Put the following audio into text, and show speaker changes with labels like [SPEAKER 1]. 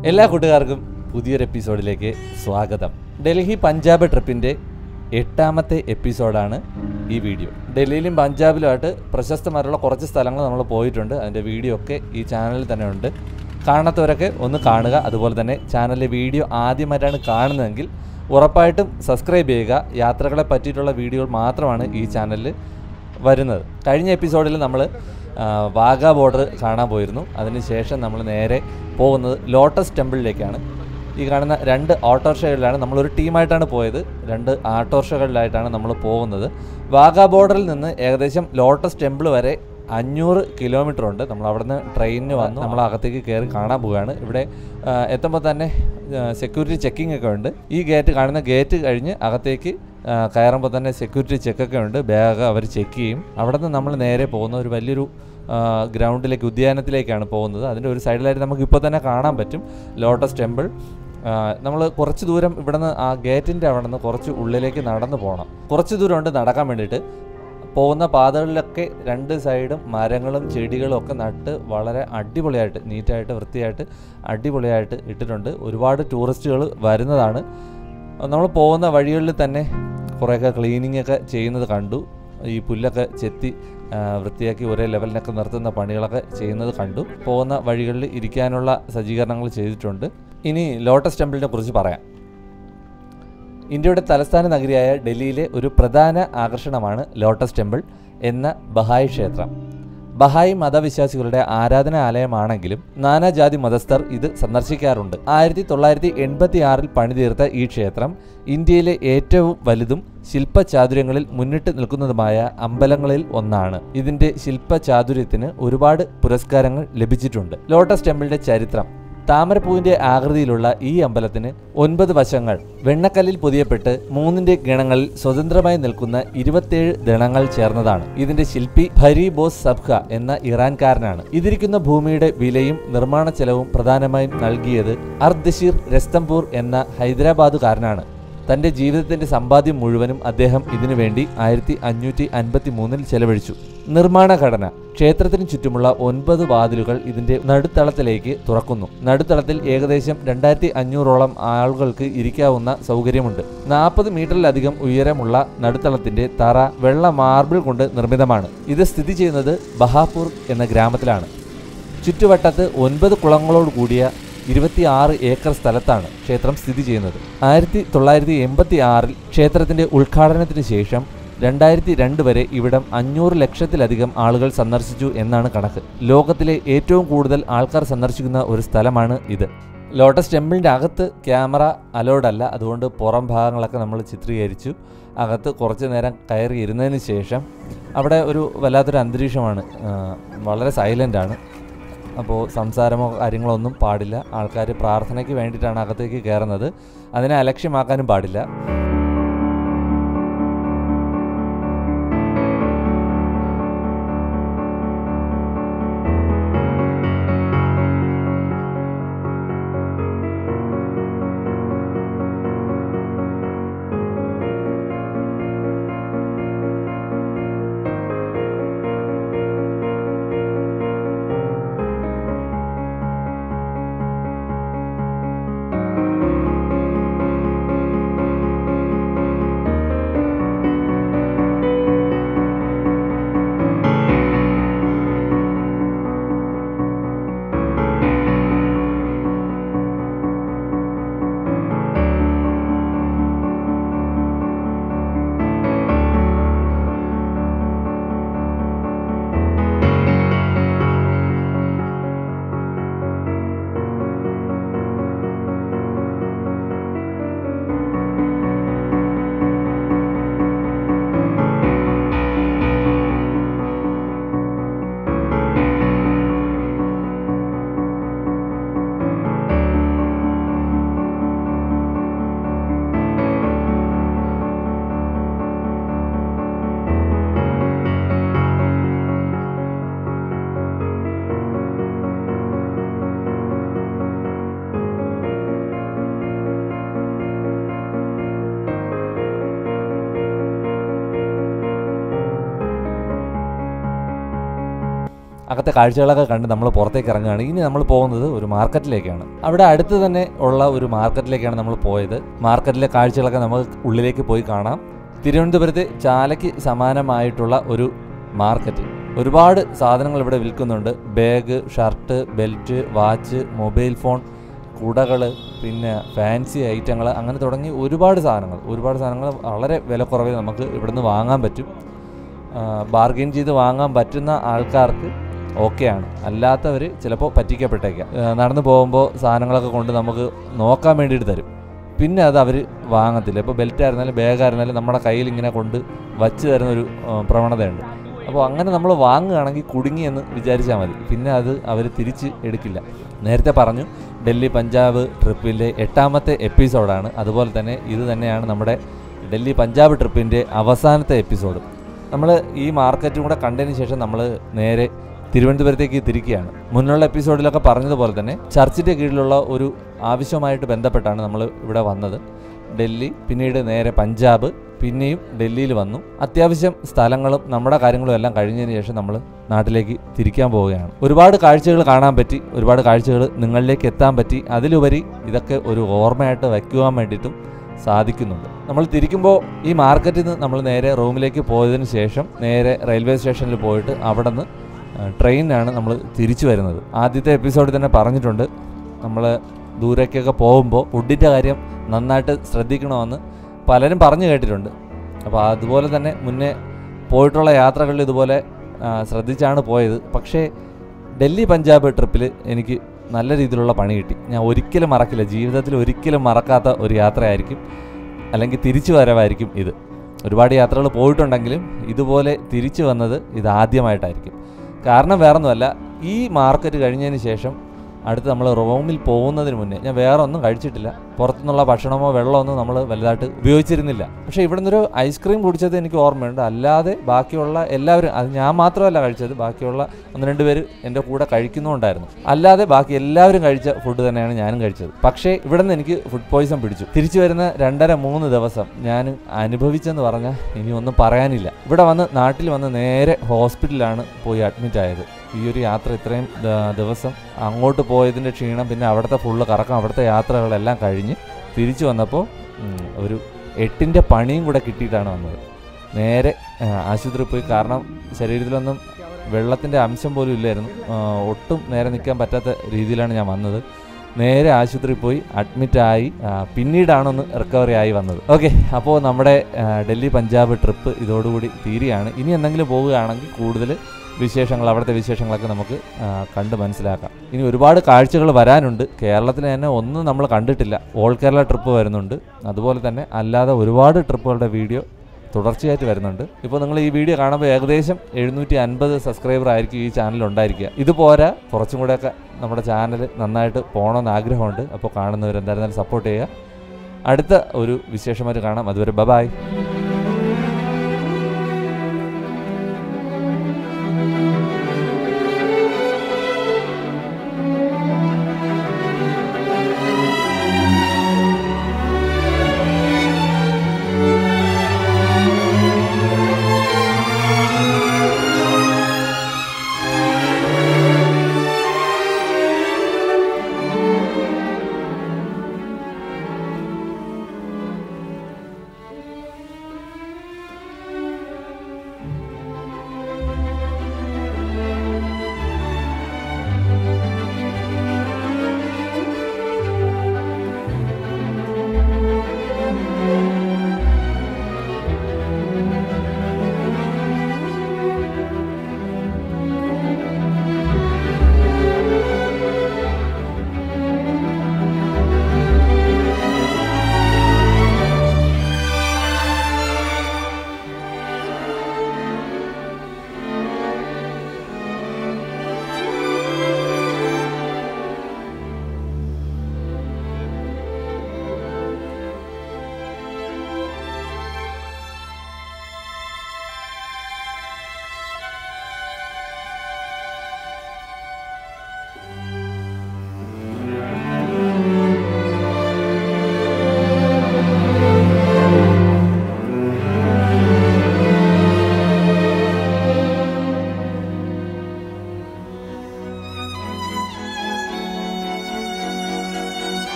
[SPEAKER 1] എല്ലാ കൂട്ടുകാർക്കും പുതിയൊരു എപ്പിസോഡിലേക്ക് സ്വാഗതം. ഡൽഹി പഞ്ചാബ് ട്രിപ്പിൻ്റെ 8ാമത്തെ എപ്പിസോഡാണ് ഈ വീഡിയോ. ഡൽഹിയിലും പഞ്ചാബിലുമായിട്ട് പ്രശസ്തമായിട്ടുള്ള കുറച്ച് സ്ഥലങ്ങൾ നമ്മൾ പോയിട്ടുണ്ട്. അതിൻ്റെ വീഡിയോ ഒക്കെ ഈ ചാനലിൽ തന്നെ ഉണ്ട്. കാണാത്തവരൊക്കെ ഒന്ന് കാണുക. അതുപോലെ തന്നെ ചാനലിലെ വീഡിയോ ആദ്യമായിട്ടാണ് കാണുന്നതെങ്കിൽ ഉറപ്പായിട്ടും സബ്സ്ക്രൈബ് ചെയ്യുക. യാത്രകളെ പറ്റിയിട്ടുള്ള വീഡിയോകൾ മാത്രമാണ് ഈ ചാനലിൽ വരുന്നത്. കഴിഞ്ഞ എപ്പിസോഡിൽ നമ്മൾ വാഗ ബോർഡർ കാണാൻ പോയിരുന്നു. അതിനുശേഷം നമ്മൾ നേരെ പോകുന്നത് ലോട്ടസ് ടെമ്പിളിലേക്കാണ്. ഈ കാണുന്ന 2 ഓട്ടോറിക്ഷകളിലാണ് നമ്മളൊരു ടീമായിട്ടാണ് പോയത്. 2 ഓട്ടോറിക്ഷകളിലായിട്ടാണ് നമ്മൾ പോകുന്നത്. വാഗ ബോർഡറിൽ നിന്ന് ഏകദേശം ലോട്ടസ് ടെമ്പിൾ വരെ 500 കിലോമീറ്റർ ഉണ്ട്. നമ്മൾ അവിടെ നിന്ന് ട്രെയിനിന് വന്ന് നമ്മൾ അകത്തേക്ക് കയറി കാണാൻ പോവുകയാണ്. ഇവിടെ എത്തുമ്പോൾ തന്നെ സെക്യൂരിറ്റി ചെക്കിംഗ് ഒക്കെ ഉണ്ട്. ഈ കാണുന്ന ഗേറ്റ് കഴിഞ്ഞ് അകത്തേക്ക് കയറുമ്പോൾ തന്നെ സെക്യൂരിറ്റി ചെക്കൊക്കെ ഉണ്ട്. ബാഗ് അവർ ചെക്ക് ചെയ്യും. അവിടെ നിന്ന് നമ്മൾ നേരെ പോകുന്ന ഒരു വലിയൊരു ഗ്രൗണ്ടിലേക്ക്, ഉദ്യാനത്തിലേക്കാണ് പോകുന്നത്. അതിൻ്റെ ഒരു സൈഡിലായിട്ട് നമുക്ക് ഇപ്പോൾ തന്നെ കാണാൻ പറ്റും ലോട്ടസ് ടെമ്പിൾ. നമ്മൾ കുറച്ച് ദൂരം ഇവിടെ നിന്ന് ആ ഗേറ്റിൻ്റെ അവിടെ നിന്ന് കുറച്ച് ഉള്ളിലേക്ക് നടന്നു പോകണം. കുറച്ച് ദൂരം ഉണ്ട് നടക്കാൻ വേണ്ടിയിട്ട്. പോകുന്ന പാതകളിലൊക്കെ 2 സൈഡും മരങ്ങളും ചെടികളും ഒക്കെ നട്ട് വളരെ അടിപൊളിയായിട്ട്, നീറ്റായിട്ട്, വൃത്തിയായിട്ട്, അടിപൊളിയായിട്ട് ഇട്ടിട്ടുണ്ട്. ഒരുപാട് ടൂറിസ്റ്റുകൾ വരുന്നതാണ്. നമ്മൾ പോകുന്ന വഴികളിൽ തന്നെ കുറേയൊക്കെ ക്ലീനിങ് ഒക്കെ ചെയ്യുന്നത് കണ്ടു. ഈ പുല്ലൊക്കെ ചെത്തി വൃത്തിയാക്കി ഒരേ ലെവലിനൊക്കെ നിർത്തുന്ന പണികളൊക്കെ ചെയ്യുന്നത് കണ്ടു. പോകുന്ന വഴികളിൽ ഇരിക്കാനുള്ള സജ്ജീകരണങ്ങൾ ചെയ്തിട്ടുണ്ട്. ഇനി ലോട്ടസ് ടെമ്പിളിനെ കുറിച്ച് പറയാം. ഇന്ത്യയുടെ തലസ്ഥാന നഗരിയായ ഡൽഹിയിലെ ഒരു പ്രധാന ആകർഷണമാണ് ലോട്ടസ് ടെമ്പിൾ എന്ന ബഹായി ക്ഷേത്രം. ബഹായി മതവിശ്വാസികളുടെ ആരാധനാലയമാണെങ്കിലും നാനാജാതി മതസ്ഥർ ഇത് സന്ദർശിക്കാറുണ്ട്. 1986 പണിതീർത്ത ഈ ക്ഷേത്രം ഇന്ത്യയിലെ ഏറ്റവും വലുതും ശില്പചാതുര്യങ്ങളിൽ മുന്നിട്ട് നിൽക്കുന്നതുമായ അമ്പലങ്ങളിൽ ഒന്നാണ്. ഇതിന്റെ ശില്പചാതുര്യത്തിന് ഒരുപാട് പുരസ്കാരങ്ങൾ ലഭിച്ചിട്ടുണ്ട്. ലോട്ടസ് ടെമ്പിളിന്റെ ചരിത്രം. താമരപ്പൂവിന്റെ ആകൃതിയിലുള്ള ഈ അമ്പലത്തിന് 9 വശങ്ങൾ വെണ്ണക്കല്ലിൽ പൊതിയപ്പെട്ട് 3 ഗണങ്ങളിൽ സ്വതന്ത്രമായി നിൽക്കുന്ന 27 ദളങ്ങൾ ചേർന്നതാണ്. ഇതിന്റെ ശില്പി ഭരി ബോസ് സബ്ഖ എന്ന ഇറാൻകാരനാണ്. ഇതിരിക്കുന്ന ഭൂമിയുടെ വിലയും നിർമ്മാണ ചെലവും പ്രധാനമായും നൽകിയത് അർദശീർ രസ്തംപൂർ എന്ന ഹൈദരാബാദുകാരനാണ്. തന്റെ ജീവിതത്തിന്റെ സമ്പാദ്യം മുഴുവനും അദ്ദേഹം ഇതിനുവേണ്ടി 1553 ചെലവഴിച്ചു. നിർമ്മാണ ഘടന. ക്ഷേത്രത്തിന് ചുറ്റുമുള്ള 9 വാതിലുകൾ ഇതിന്റെ നടുത്തളത്തിലേക്ക് തുറക്കുന്നു. നടുത്തളത്തിൽ ഏകദേശം 2500ഓളം ആളുകൾക്ക് ഇരിക്കാവുന്ന സൗകര്യമുണ്ട്. 40 മീറ്ററിലധികം ഉയരമുള്ള നടുത്തളത്തിന്റെ തറ വെള്ള മാർബിൾ കൊണ്ട് നിർമ്മിതമാണ്. ഇത് സ്ഥിതി ചെയ്യുന്നത് ബഹാപൂർ എന്ന ഗ്രാമത്തിലാണ്. ചുറ്റുവട്ടത്ത് 9 കുളങ്ങളോട് കൂടിയ 26 ഏക്കർ സ്ഥലത്താണ് ക്ഷേത്രം സ്ഥിതി ചെയ്യുന്നത്. 1986 ക്ഷേത്രത്തിന്റെ ഉദ്ഘാടനത്തിന് ശേഷം 2002 വരെ ഇവിടം 500 ലക്ഷത്തിലധികം ആളുകൾ സന്ദർശിച്ചു എന്നാണ് കണക്ക്. ലോകത്തിലെ ഏറ്റവും കൂടുതൽ ആൾക്കാർ സന്ദർശിക്കുന്ന ഒരു സ്ഥലമാണ് ഇത്. ലോട്ടസ് ടെമ്പിളിൻ്റെ അകത്ത് ക്യാമറ അലൗഡ് അല്ല. അതുകൊണ്ട് പുറം ഭാഗങ്ങളൊക്കെ നമ്മൾ ചിത്രീകരിച്ചു. അകത്ത് കുറച്ച് നേരം കയറി ഇരുന്നതിന് ശേഷം അവിടെ ഒരു വല്ലാത്തൊരു അന്തരീക്ഷമാണ്. വളരെ സൈലൻ്റാണ്. അപ്പോൾ സംസാരമോ കാര്യങ്ങളോ ഒന്നും പാടില്ല. ആൾക്കാർ പ്രാർത്ഥനയ്ക്ക് വേണ്ടിയിട്ടാണ് അകത്തേക്ക് കയറുന്നത്. അതിനെ അലക്ഷ്യമാക്കാനും പാടില്ല. അകത്തെ കാഴ്ചകളൊക്കെ കണ്ട് നമ്മൾ പുറത്തേക്ക് ഇറങ്ങുകയാണ്. ഇനി നമ്മൾ പോകുന്നത് ഒരു മാർക്കറ്റിലേക്കാണ്. അവിടെ അടുത്ത് തന്നെ ഉള്ള ഒരു മാർക്കറ്റിലേക്കാണ് നമ്മൾ പോയത്. മാർക്കറ്റിലെ കാഴ്ചകളൊക്കെ നമുക്ക് ഉള്ളിലേക്ക് പോയി കാണാം. തിരുവനന്തപുരത്തെ ചാലയ്ക്ക് സമാനമായിട്ടുള്ള ഒരു മാർക്കറ്റ്. ഒരുപാട് സാധനങ്ങൾ ഇവിടെ വിൽക്കുന്നുണ്ട്. Bag, shirt, belt, watch, mobile phone, കുടകൾ, പിന്നെ ഫാൻസി ഐറ്റങ്ങൾ, അങ്ങനെ തുടങ്ങി ഒരുപാട് സാധനങ്ങൾ വളരെ വിലക്കുറവിൽ നമുക്ക് ഇവിടുന്ന് വാങ്ങാൻ പറ്റും. ബാർഗെയിൻ ചെയ്ത് വാങ്ങാൻ പറ്റുന്ന ആൾക്കാർക്ക് ഓക്കെയാണ്, അല്ലാത്തവർ ചിലപ്പോൾ പറ്റിക്കപ്പെട്ടേക്കാം. നടന്നു പോകുമ്പോൾ സാധനങ്ങളൊക്കെ കൊണ്ട് നമുക്ക് നോക്കാൻ വേണ്ടിയിട്ട് തരും, പിന്നെ അത് അവർ വാങ്ങത്തില്ല. ഇപ്പോൾ ബെൽറ്റ് ആയിരുന്നാലും ബാഗ് ആയിരുന്നാലും നമ്മുടെ കയ്യിൽ ഇങ്ങനെ കൊണ്ട് വച്ച് തരുന്നൊരു പ്രവണതയുണ്ട്. അപ്പോൾ അങ്ങനെ നമ്മൾ വാങ്ങുകയാണെങ്കിൽ കുടുങ്ങിയെന്ന് വിചാരിച്ചാൽ മതി, പിന്നെ അത് അവർ തിരിച്ച് എടുക്കില്ല. നേരത്തെ പറഞ്ഞു ഡൽഹി പഞ്ചാബ് ട്രിപ്പിൻ്റെ 8ാമത്തെ എപ്പിസോഡാണ്. അതുപോലെ തന്നെ ഇത് തന്നെയാണ് നമ്മുടെ ഡൽഹി പഞ്ചാബ് ട്രിപ്പിൻ്റെ അവസാനത്തെ എപ്പിസോഡ്. നമ്മൾ ഈ മാർക്കറ്റും കൂടെ കണ്ടതിന് ശേഷം നമ്മൾ നേരെ തിരുവനന്തപുരത്തേക്ക് തിരിക്കുകയാണ്. മുന്നുള്ള എപ്പിസോഡിലൊക്കെ പറഞ്ഞതുപോലെ തന്നെ ചർച്ചിൻ്റെ കീഴിലുള്ള ഒരു ആവശ്യമായിട്ട് ബന്ധപ്പെട്ടാണ് നമ്മൾ ഇവിടെ വന്നത്. ഡൽഹി, പിന്നീട് നേരെ പഞ്ചാബ്, പിന്നെയും ഡൽഹിയിൽ വന്നു. അത്യാവശ്യം സ്ഥലങ്ങളും നമ്മുടെ കാര്യങ്ങളും എല്ലാം കഴിഞ്ഞതിന് ശേഷം നമ്മൾ നാട്ടിലേക്ക് തിരിക്കാൻ പോവുകയാണ്. ഒരുപാട് കാഴ്ചകൾ കാണാൻ പറ്റി, ഒരുപാട് കാഴ്ചകൾ നിങ്ങളിലേക്ക് എത്താൻ പറ്റി. അതിലുപരി ഇതൊക്കെ ഒരു ഓർമ്മയായിട്ട് വയ്ക്കുവാൻ വേണ്ടിയിട്ടും സാധിക്കുന്നുണ്ട്. നമ്മൾ തിരിക്കുമ്പോൾ ഈ മാർക്കറ്റിൽ നിന്ന് നമ്മൾ നേരെ റൂമിലേക്ക് പോയതിന് ശേഷം നേരെ റെയിൽവേ സ്റ്റേഷനിൽ പോയിട്ട് അവിടെ നിന്ന് ട്രെയിനിനാണ് നമ്മൾ തിരിച്ചു വരുന്നത്. ആദ്യത്തെ എപ്പിസോഡിൽ തന്നെ പറഞ്ഞിട്ടുണ്ട്, നമ്മൾ ദൂരേക്കൊക്കെ പോകുമ്പോൾ ഫുഡിൻ്റെ കാര്യം നന്നായിട്ട് ശ്രദ്ധിക്കണമെന്ന് പലരും പറഞ്ഞു കേട്ടിട്ടുണ്ട്. അപ്പോൾ അതുപോലെ തന്നെ മുന്നേ പോയിട്ടുള്ള യാത്രകളിൽ ഇതുപോലെ ശ്രദ്ധിച്ചാണ് പോയത്. പക്ഷേ ഡൽഹി പഞ്ചാബ് ട്രിപ്പിൽ എനിക്ക് നല്ല രീതിയിലുള്ള പണി കിട്ടി. ഞാൻ ഒരിക്കലും മറക്കില്ല, ജീവിതത്തിൽ ഒരിക്കലും മറക്കാത്ത ഒരു യാത്രയായിരിക്കും, അല്ലെങ്കിൽ തിരിച്ചു വരവായിരിക്കും ഇത്. ഒരുപാട് യാത്രകൾ പോയിട്ടുണ്ടെങ്കിലും ഇതുപോലെ തിരിച്ചു വന്നത് ഇതാദ്യമായിട്ടായിരിക്കും. കാരണം വേറൊന്നുമല്ല, ഈ മാർക്കറ്റ് കഴിഞ്ഞതിന് ശേഷം അടുത്ത് നമ്മൾ റൂമിൽ പോകുന്നതിന് മുന്നേ ഞാൻ വേറെ ഒന്നും കഴിച്ചിട്ടില്ല. പുറത്തുനിന്നുള്ള ഭക്ഷണമോ വെള്ളമൊന്നും നമ്മൾ വലുതായിട്ട് ഉപയോഗിച്ചിരുന്നില്ല. പക്ഷേ ഇവിടെ നിന്നൊരു ഐസ്ക്രീം കുടിച്ചത് എനിക്ക് ഓർമ്മയുണ്ട്. അല്ലാതെ ബാക്കിയുള്ള എല്ലാവരും, അത് ഞാൻ മാത്രമല്ല കഴിച്ചത്, ബാക്കിയുള്ള 1-2 പേര് എൻ്റെ കൂടെ കഴിക്കുന്നുണ്ടായിരുന്നു. അല്ലാതെ ബാക്കി എല്ലാവരും കഴിച്ച ഫുഡ് തന്നെയാണ് ഞാനും കഴിച്ചത്. പക്ഷേ ഇവിടെ നിന്ന് എനിക്ക് ഫുഡ് പോയ്സൺ പിടിച്ചു. തിരിച്ചു വരുന്ന 2.5-3 ദിവസം ഞാൻ അനുഭവിച്ചെന്ന് പറഞ്ഞാൽ ഇനി ഒന്നും പറയാനില്ല. ഇവിടെ വന്ന് നാട്ടിൽ വന്ന് നേരെ ഹോസ്പിറ്റലിലാണ് പോയി അഡ്മിറ്റ് ആയത്. ഈ ഒരു യാത്ര ഇത്രയും ദിവസം അങ്ങോട്ട് പോയതിൻ്റെ ക്ഷീണം, പിന്നെ അവിടുത്തെ ഫുള്ള് കറക്കം, അവിടുത്തെ യാത്രകളെല്ലാം കഴിഞ്ഞ് തിരിച്ചു വന്നപ്പോൾ ഒരു 8ൻ്റെ പണിയും കൂടെ കിട്ടിയിട്ടാണ് വന്നത്. നേരെ ആശുപത്രിയിൽ പോയി. കാരണം ശരീരത്തിലൊന്നും വെള്ളത്തിൻ്റെ അംശം പോലും ഇല്ലായിരുന്നു. ഒട്ടും നേരെ നിൽക്കാൻ പറ്റാത്ത രീതിയിലാണ് ഞാൻ വന്നത്. നേരെ ആശുപത്രിയിൽ പോയി അഡ്മിറ്റായി, പിന്നീടാണൊന്ന് റിക്കവറി ആയി വന്നത്. ഓക്കെ, അപ്പോൾ നമ്മുടെ ഡൽഹി പഞ്ചാബ് ട്രിപ്പ് ഇതോടുകൂടി തീരുകയാണ്. ഇനി എന്തെങ്കിലും പോവുകയാണെങ്കിൽ കൂടുതൽ വിശേഷങ്ങൾ, അവിടുത്തെ വിശേഷങ്ങളൊക്കെ നമുക്ക് കണ്ട് മനസ്സിലാക്കാം. ഇനി ഒരുപാട് കാഴ്ചകൾ വരാനുണ്ട്. കേരളത്തിൽ തന്നെ ഒന്നും നമ്മൾ കണ്ടിട്ടില്ല. ഓൾ കേരള ട്രിപ്പ് വരുന്നുണ്ട്. അതുപോലെ തന്നെ അല്ലാതെ ഒരുപാട് ട്രിപ്പുകളുടെ വീഡിയോ തുടർച്ചയായിട്ട് വരുന്നുണ്ട്. ഇപ്പോൾ നിങ്ങൾ ഈ വീഡിയോ കാണുമ്പോൾ ഏകദേശം 750 സബ്സ്ക്രൈബർ ആയിരിക്കും ഈ ചാനൽ ഉണ്ടായിരിക്കുക. ഇതുപോലെ കുറച്ചും കൂടെയൊക്കെ നമ്മുടെ ചാനൽ നന്നായിട്ട് പോകണമെന്ന് ആഗ്രഹമുണ്ട്. അപ്പോൾ കാണുന്നവരെന്തായിരുന്നാലും സപ്പോർട്ട് ചെയ്യുക. അടുത്ത ഒരു വിശേഷമായിട്ട് കാണാം. അതുവരെ ബൈ.